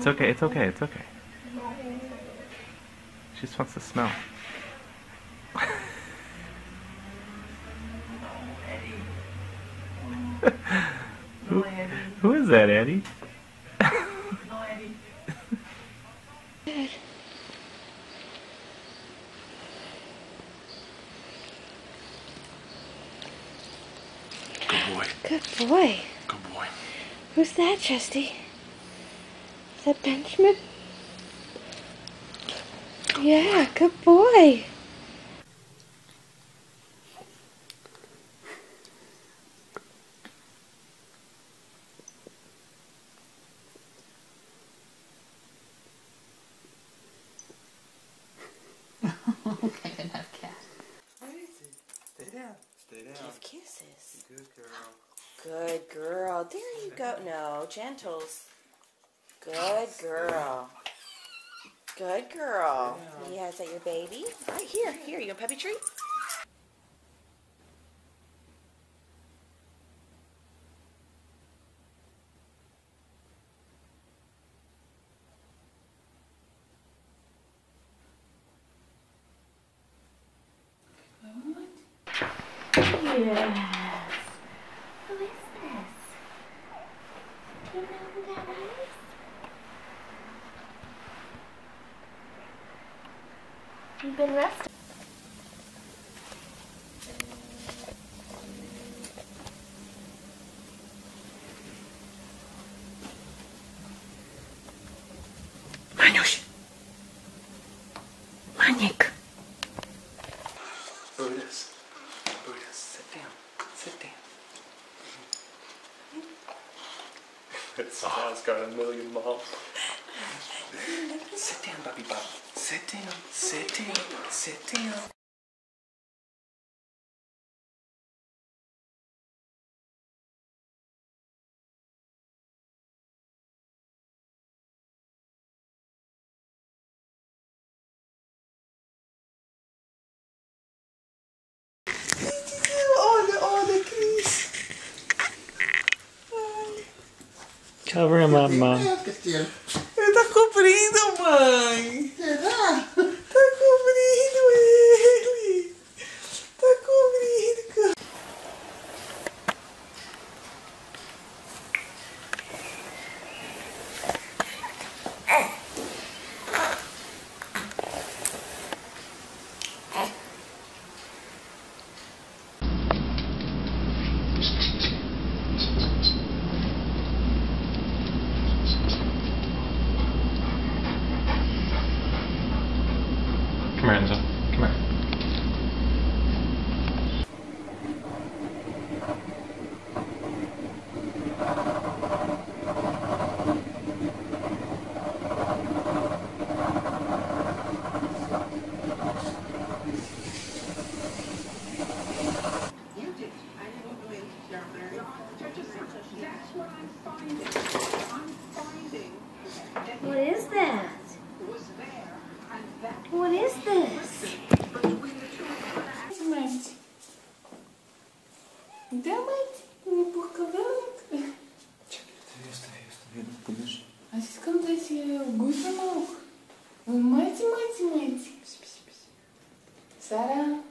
It's okay, it's okay, it's okay. She just wants to smell. Who is that, Eddie? Good boy. Good boy. Good boy. Who's that, Chesty? Is that Benjamin? Yeah, good boy. I didn't have cat. Stay down. Stay down. Give kisses. Good girl. Good girl. There you go. No, gentles. Good girl. Good girl. Yeah, is that your baby? All right, here. Here, you want a puppy treat? Yes. Who is this? Do you know who that is? You've been resting. Manuś! Maniek! Brutus. Brutus, sit down. Sit down. That smell's got a million miles. Sit down, Bobby Bob. Sit down. Sit down. Sit down. Cover him up, Mom. Ele tá cobrindo, mãe. Será? Tá cobrindo ele. Tá cobrindo, cara. Come here, Enzo. Come here. What is that? What is this? Mate. Да, мать? Не пухковелок? А сейчас когда гусенок? Мать. Сара.